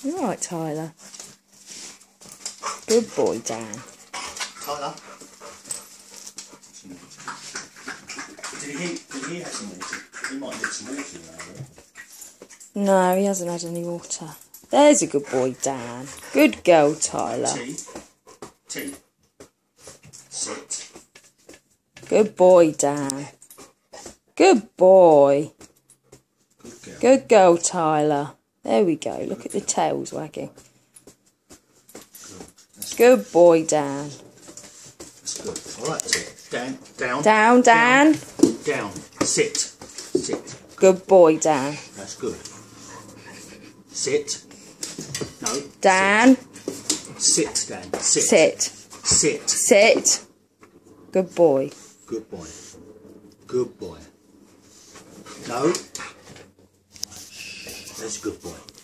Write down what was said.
You're right, Tyler. Good boy, Dan. Tyler. Did he have some water? He might need some water now. No, he hasn't had any water. There's a good boy, Dan. Good girl, Tyler. Tea. Sit. Good boy, Dan. Good boy. Good girl, Tyler. There we go. Look at the tails wagging. Good boy, Dan. That's good. All right, sit. Down. Down, Dan. Down. Sit. Good boy, Dan. That's good. Sit. No. Dan. Sit, Dan. Sit. Sit. Good boy. Good boy. Good boy. No. That's a good boy.